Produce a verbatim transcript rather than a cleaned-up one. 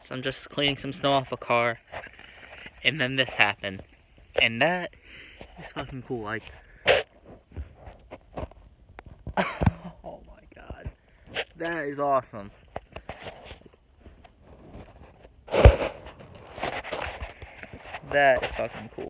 So I'm just cleaning some snow off a car, and then this happened. And that is fucking cool, like... Oh my god. That is awesome. That is fucking cool.